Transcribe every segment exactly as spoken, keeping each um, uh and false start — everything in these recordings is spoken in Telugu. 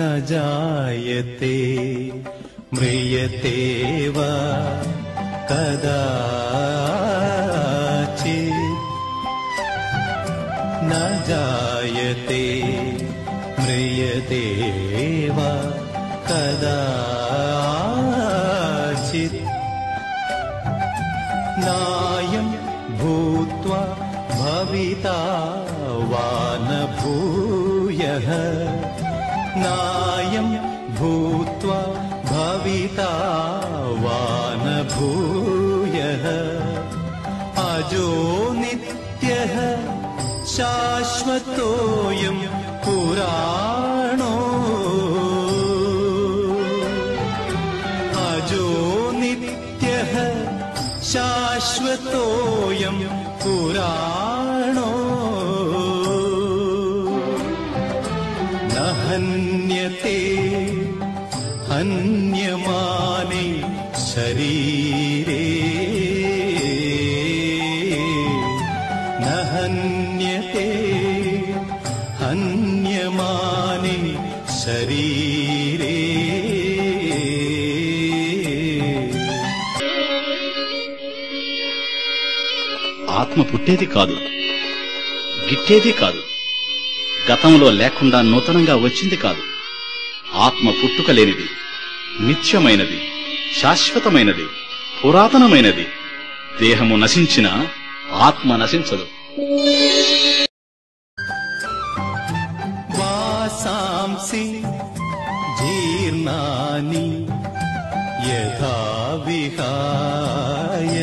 न जायते म्रियते वा कदाचित् न जायते म्रियते वा कदाचित् नायं भूत्वा भविता वा न भूयः नायं भूत्वा भविता वा न भूयः अजो नित्यः शाश्वतोऽयं पुराणो अजो नित्यः शाश्वतोऽयं पुराणो न हन्यते हन्यमाने शरीरे न हन्यते हन्यमाने शरीरे ఆత్మ పుట్టేది కాదు, గిట్టేది కాదు, గతంలో లేకుండా నూతనంగా వచ్చింది కాదు. ఆత్మ పుట్టుక లేనిది, నిత్యమైనది, శాశ్వతమైనది, పురాతనమైనది. దేహము నశించినా ఆత్మ నశించదు. వాసాంసి జీర్ణాని యథా విహాయ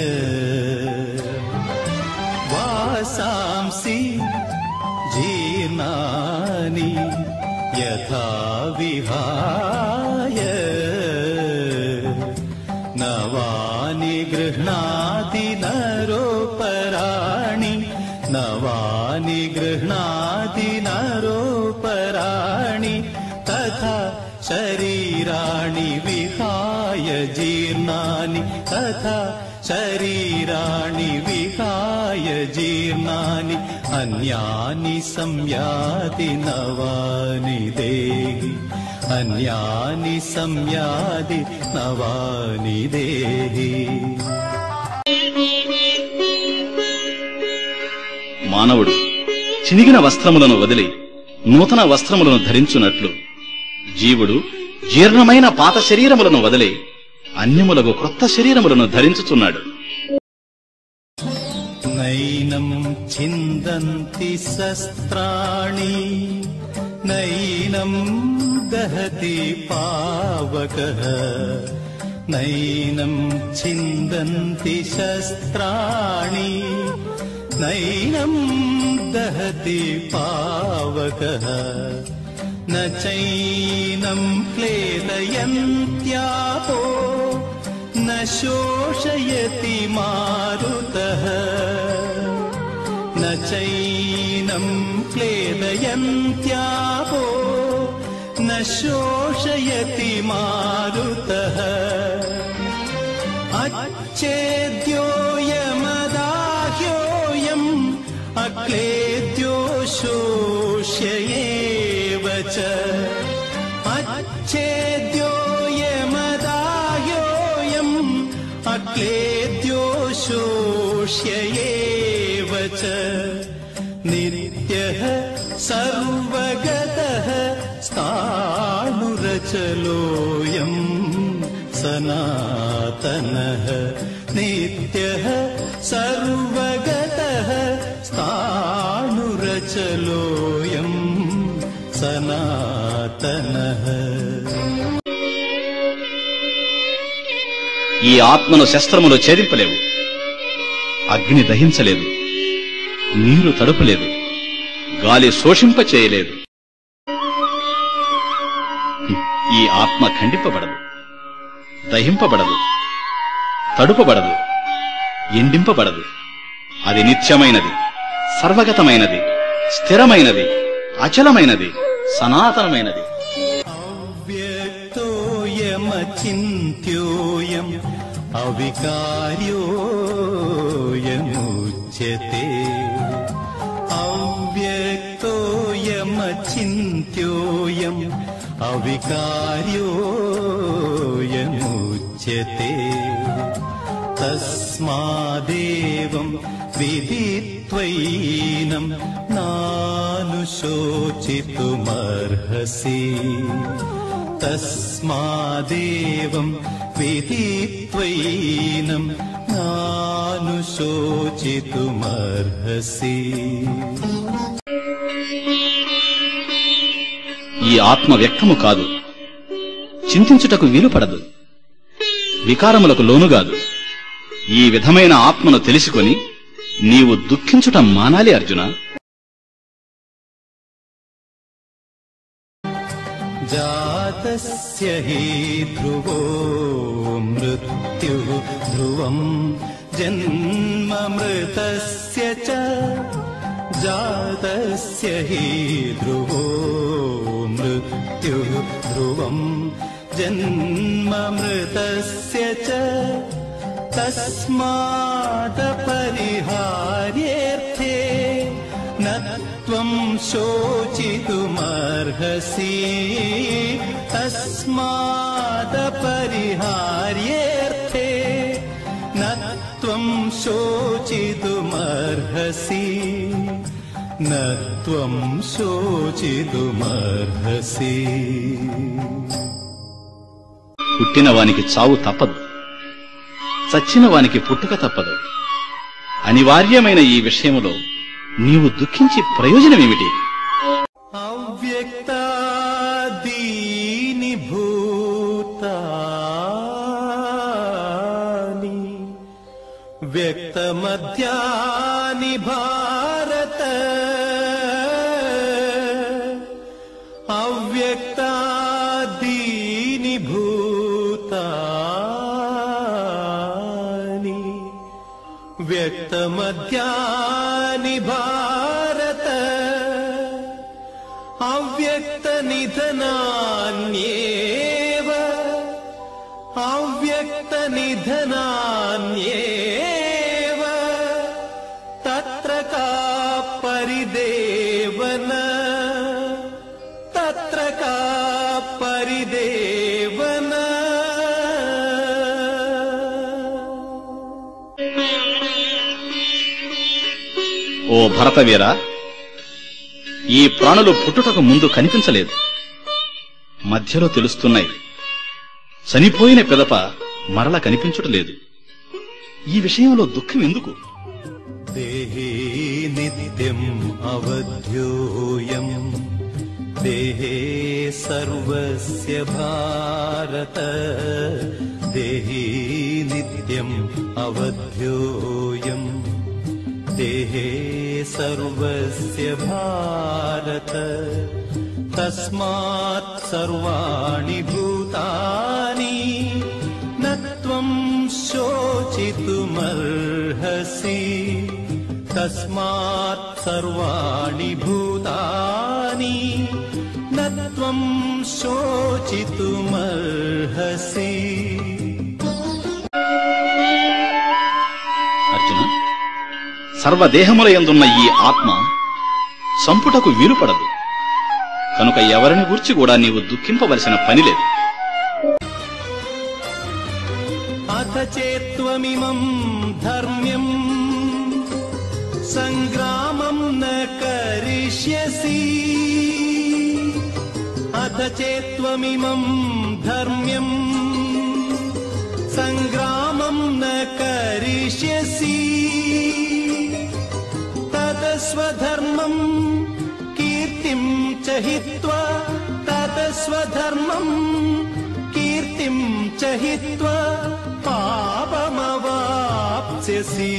वासांसि जीर्णानि यथा विहाय नवानि गृह्णाति नरोपराणि नवानि गृह्णाति नरोपराणि तथा शरीराणि विहाय जीर्णानि तथा शरीराणि विहाय जीर्णानि अन्यानि संयाति नवानि देहि अन्यानि संयाति नवानि देहि. మానవుడు చినిగిన వస్త్రములను వదిలి నూతన వస్త్రములను ధరించున్నట్లు జీవుడు జీర్ణమైన పాత శరీరములను వదిలి అన్యములకు క్రొత్త శరీరములను ధరించుచున్నాడు. నైనం ఛిందంతి శస్త్రాణి నైనం దహతి పావకః నైనం ఛిందంతి శస్త్రాణి నైనం దహతి పావకః न चैनं क्लेदयन्त्यापो न शोषयति मारुतः न चैनं क्लेदयन्त्यापो न शोषयति मारुतः अच्छेद्योऽयमदाह्योऽयम् अक्लेद्यो शोष्य अच्छेद्योऽयमदाह्योऽयम् अक्लेद्यो शोष्य एव च नित्यः सर्वगतः स्थाणुरचलोऽयम् सनातनः नित्यः सर्वगतः स्थाणुरचलोऽयम् సనాతనః. ఈ ఆత్మను శస్త్రములు ఛేదింపలేవు, అగ్ని దహించలేదు, నీరు తడుపలేదు, గాలి శోషింప చేయలేదు. ఈ ఆత్మ ఖండింపబడదు, దహింపబడదు, తడుపబడదు, ఎండింపబడదు. అది నిత్యమైనది, సర్వగతమైనది, స్థిరమైనది, అచలమైనది, సనాతనమైనది. అవ్యక్తోయమచింత్యోయం అవికార్యోయముచ్యతే అవ్యక్తోయమచింత్యోయం अविकार्योऽयमुच्यते तस्मादेवं विदित्वैनं नानुशोचितुमर्हसि तस्मादेवं विदित्वैनं नानुशोचितुमर्हसि। ఈ ఆత్మ వ్యక్తము కాదు, చింతించుటకు వీలుపడదు, వికారములకు లోనుగాదు. ఈ విధమైన ఆత్మను తెలుసుకొని నీవు దుఃఖించుట మానాలి అర్జున. जातस्य हि ध्रुवो मृत्युः ध्रुवं जन्म मृतस्य च जातस्य हि ध्रुवो मृत्युः ध्रुवं जन्म मृतस्य च तस्मादपरिहार्येऽर्थे न त्वं शोचितुमर्हसि तस्मादपरिहार्येऽर्थे न त्वं शोचितुमर्हसि न त्वं शोचितुमर्हसि। పుట్టిన వానికి చావు తప్పదు, చచ్చిన వానికి పుట్టుక తప్పదు. అనివార్యమైన ఈ విషయములో నీవు దుఃఖించి ప్రయోజనమేమిటి? అవ్యక్తాదీని భూతాని వ్యక్తమధ్యాని భారత అవ్యక్తాదీని భూతాని వ్యక్తమధ్యాని భారత అవ్యక్తనిధనాన్యేవ అవ్యక్తనిధనాన్యేవ తత్ర కా పరిదేవన తత్ర కా పరిదేవన। ఓ భరతవీరా, ఈ ప్రాణులు పుట్టుటకు ముందు కనిపించలేదు, మధ్యలో తెలుస్తున్నాయి. చనిపోయిన పిదప మరల కనిపించుటలేదు. ఈ విషయంలో దుఃఖం ఎందుకు? దేహే నిత్యం అవధ్యోయం దేహే సర్వస్య భారత దేహే నిత్యం అవధ్యోయం దేహే సర్వస్య భారత తస్మాత్ సర్వాణి భూతాని న త్వం శోచితుమర్హసి తస్మాత్ సర్వాణి భూతాని న త్వం శోచితుమర్హసి। అర్జున, సర్వదేహములయందున్న ఈ ఆత్మ సంపుటకు వీలుపడదు, కనుక ఎవరిని గూర్చి కూడా నీవు దుఃఖింపవలసిన పని లేదు. అథ చేత్వమిమం ధర్మ్యం సంగ్రామం న కరిష్యసి అథ చేత్వమిమం ధర్మ్యం సంగ్రామం న కరిష్యసి తదస్వధర్మం కీర్తిం చ హిత్వా తదస్వధర్మం కీర్తిం చ హిత్వా పాపమవాప్స్యసి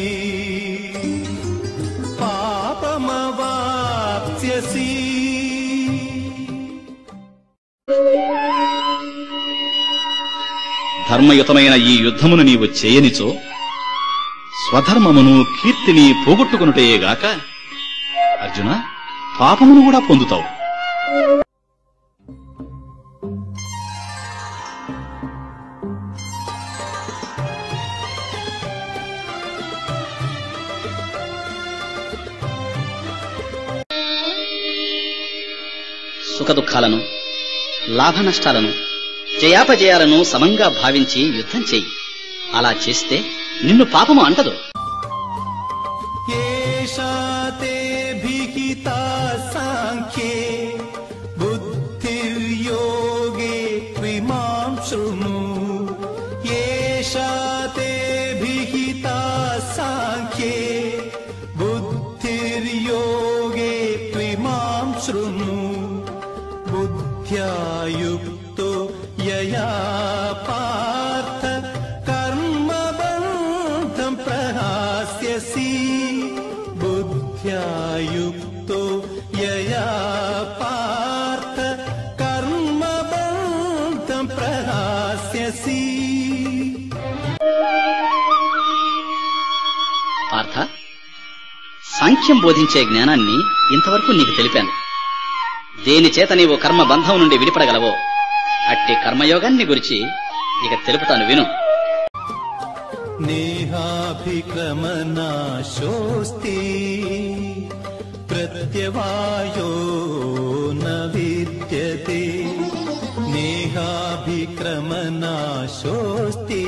పాపమవాప్స్యసి। ధర్మయుతమైన ఈ యుద్ధమును నీవు చేయనిచో స్వధర్మమును కీర్తిని పోగొట్టుకునుటయేగాక అర్జున, పాపమును కూడా పొందుతావు. సుఖదుఖాలను లాభ నష్టాలను జయాపజయాలను సమంగా భావించి యుద్ధం చెయ్యి. అలా చేస్తే నిన్ను పాపము అంటదు. ఏషాతే భిహితా సాంఖ్యే బుద్ధిర్యోగే త్విమాం శృణు. ఏషాతే భిహితా సాంఖ్యే బుద్ధిర్యోగే త్విమాం శృణు. బుద్ధ్యా యుక్తో యయా పార్థ కర్మబంధం ప్రహాస్యసి. బుద్ధ్యా యుక్తో యయా పార్థ కర్మబంధం ప్రహాస్యసి. పార్థ, సాంఖ్యం బోధించే జ్ఞానాన్ని ఇంతవరకు నీకు తెలిపాను. దేని చేత నీవు కర్మ బంధం నుండి విడిపడగలవో అట్టి కర్మయోగాన్ని గురించి ఇక తెలుపుతాను, విను. నేహాభిక్రమనాశోస్తి ప్రత్యవాయో న విద్యతే. నేహాభిక్రమనాశోస్తి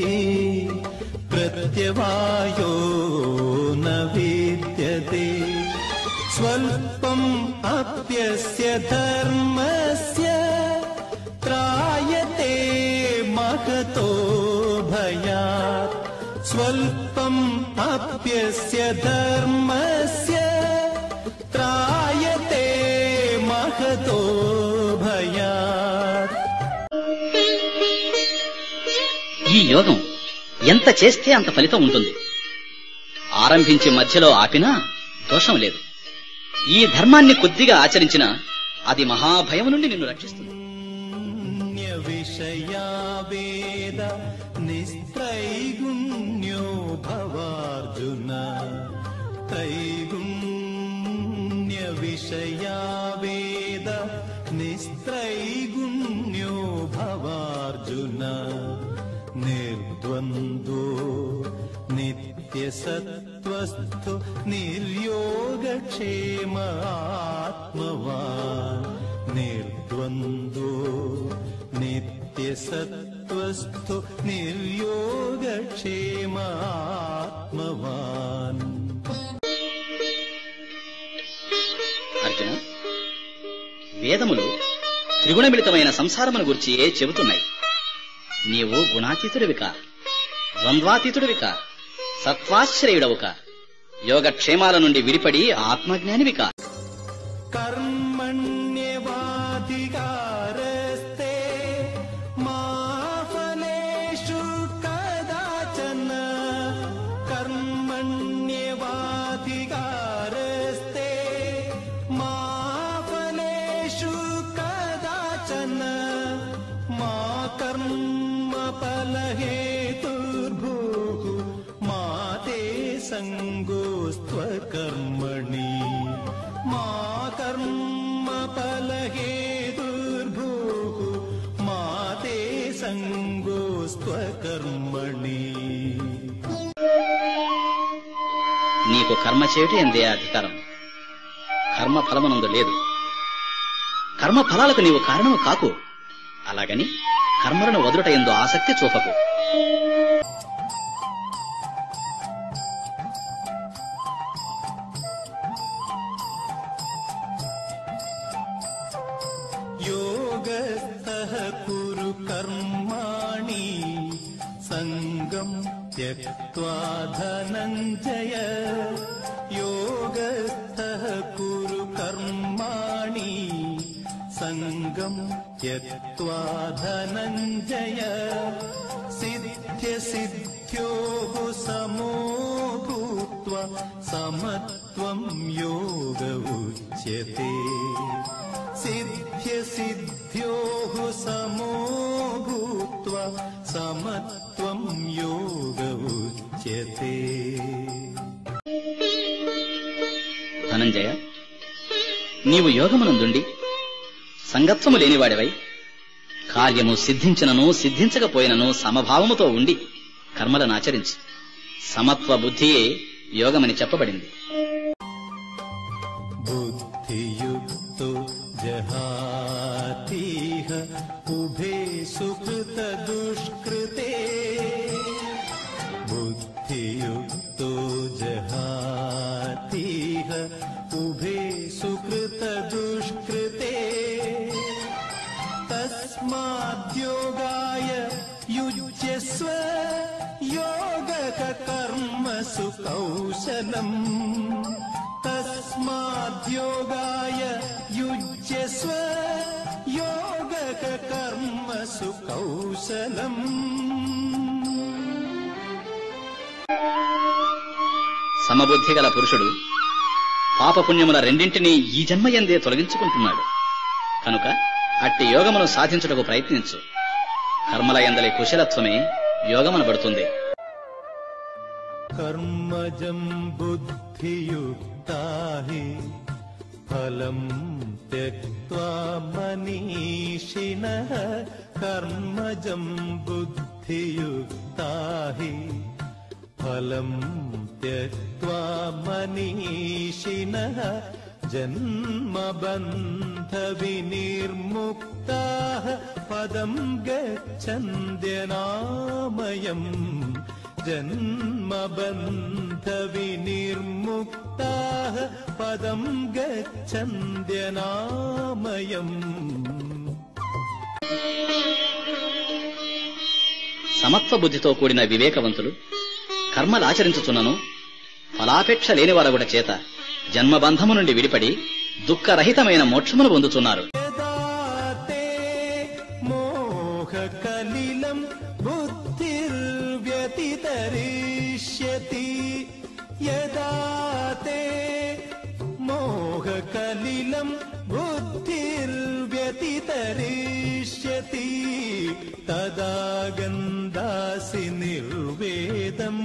ప్రత్యవాయో న విద్యతే. స్వల్పం అప్యస్య ధర్మస్య త్రాయతే మహతో భయాత్. స్వల్పం అప్యస్య ధర్మస్య త్రాయతే మహతో భయాత్. ఈ యోగం ఎంత చేస్తే అంత ఫలితం ఉంటుంది. ఆరంభించి మధ్యలో ఆపినా దోషం లేదు. ఈ ధర్మాన్ని కొద్దిగా ఆచరించినా అది మహాభయం నుండి నిన్ను రక్షిస్తుంది. విషయా వేద నిస్త్రైగుణ్యో భవార్జున. త్రైగుణ్య విషయా వేద నిస్త్రైగుణ్యో భవార్జున. నిర్ద్వంద్వో నిత్యసత్వస్థో నిర్యోగక్షేమ ఆత్మవాన్. నిర్ద్వంద్వో నిత్యసత్వస్థో నిర్యోగక్షేమ ఆత్మవాన్. అర్జున, వేదములు త్రిగుణమిళితమైన సంసారమును గుర్చియే చెబుతున్నాయి. నీవు గుణాతీతుడివికా, ద్వంద్వాతీతుడివికా, సత్వాశ్రయుడవుకా, యోగక్షేమాల నుండి విడిపడి ఆత్మజ్ఞానివికా. కర్మణ్యవాధికారస్తే మా ఫలేషు కదాచన. కర్మణ్యవాధికారస్తే మా ఫలేషు కదాచన. మా కర్మ ఫలహేతుర్భూః మా తే సంగోస్త్వకర్మణి. మా కర్మ ఫలహేతుర్భూః మా తే సంగోస్త్వకర్మణి. నీకు కర్మ చేయుట ఎందే అధికారం, కర్మ ఫలమునందు లేదు. కర్మ ఫలాలకు నీవు కారణము కాకు. అలాగని కర్మలను వదులుట ఎందు ఆసక్తి చూపకు. యోగస్థః కురు కర్మాణి సంగం త్యక్త్వా ధనంజయ. యోగస్థః కురు కర్మాణి సంగం త్యక్త్వా ధనంజయ. సిద్ధ్య సిద్ధ్యోః సమో భూత్వా సమత్వం యోగ ఉచ్యతే. సిద్ధ్య సిద్ధ్యోః సమో భూత్వా సమత్వం యోగ ఉచ్యతే. ధనంజయ, నీవు యోగమునందుండి సంగత్వము లేనివాడివై కార్యము సిద్ధించినను సిద్ధించకపోయినను సమభావముతో ఉండి కర్మలనాచరించి సమత్వ బుద్ధియే యోగమని చెప్పబడింది. బుద్ధియుక్తో జహాతిహ बुद्धियुक्तो जहातीह उभे सुकृतदुष्कृते तस्माद्योगाय युज्यस्व योगकर्मसु कौशलम् तस्माद्योगाय युज्यस्व योगकर्मसु कौशलम् సమబుద్ధి గల పురుషుడు పాపపుణ్యముల రెండింటినీ ఈ జన్మయందే తొలగించుకుంటున్నాడు కనుక అట్టి యోగమును సాధించుటకు ప్రయత్నించు. కర్మల యందలి కుశలత్వమే యోగమనబడుతుంది. कर्मजं बुद्धियुक्ता हि फलं त्यक्त्वा मनीषिणः कर्मजं बुद्धियुक्ता हि फलं त्यक्त्वा मनीषिणः जन्मबन्धविनिर्मुक्ताः पदं गच्छन्त्यनामयम् जन्मबन्धविनिर्मुक्ताः पदं गच्छन्त्यनामयम्. సమత్వ బుద్ధితో కూడిన వివేకవంతులు కర్మలాచరించుచున్నను ఫలాపేక్ష లేనివారగుట చేత జన్మబంధము నుండి విడిపడి దుఃఖరహితమైన మోక్షమును పొందుతున్నారు. व्यतितरिष्यति यदा ते मोहकलिलं बुद्धिर्व्यतितरिष्यति तदा गन्धासि निर्वेदम्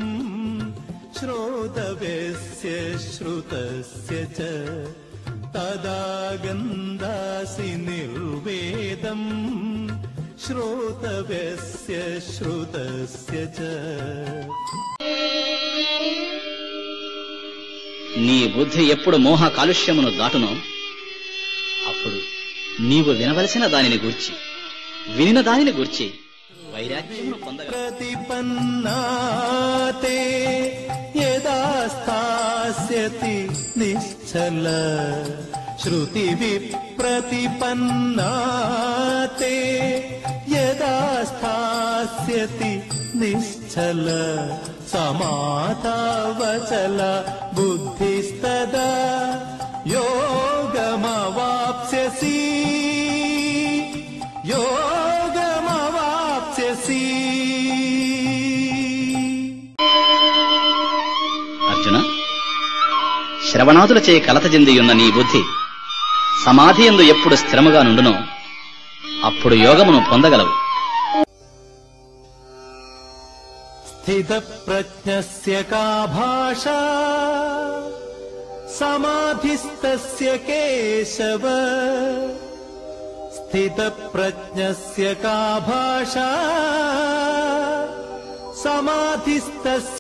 श्रोतव्यस्य श्रुतस्य च तदा गन्धासि निर्वेदम् श्रोतव्यस्य श्रुतस्य च. నీ బుద్ధి ఎప్పుడు మోహ కాలుష్యమును దాటునో అప్పుడు నీవు వినవలసిన దానిని గూర్చి వినిన దానిని గూర్చి వైరాగ్యమును పొందగలవు. प्रतिपन्नाते यदा स्थास्यति निश्चल श्रुति विप्रतिपन्नाते यदा स्थास्यति निश्चल समाधावचल बुद्धिस्तदा योगमवाप्स्यसि योगमवाप्स्यसि. అర్జున, శ్రవణాదులచే కలత చెందియున్న నీ బుద్ధి సమాధి యందు ఎప్పుడు స్థిరముగా నుండునో అప్పుడు యోగమును పొందగలవు. स्थितप्रज्ञस्य का भाषा समाधिस्तस्य केशव स्थितप्रज्ञस्य का भाषा समाधिस्तस्य